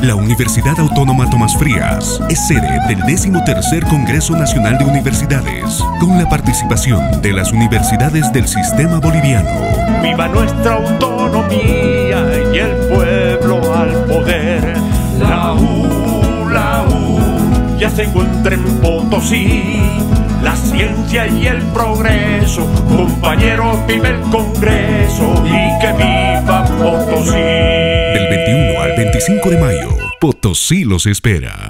La Universidad Autónoma Tomás Frías es sede del 13º Congreso Nacional de Universidades, con la participación de las universidades del sistema boliviano. ¡Viva nuestra autonomía y el pueblo al poder! La U ya se encuentra en Potosí. La ciencia y el progreso, compañeros, vive el Congreso y que viva Potosí. Del 21 al 25 de mayo, Potosí los espera.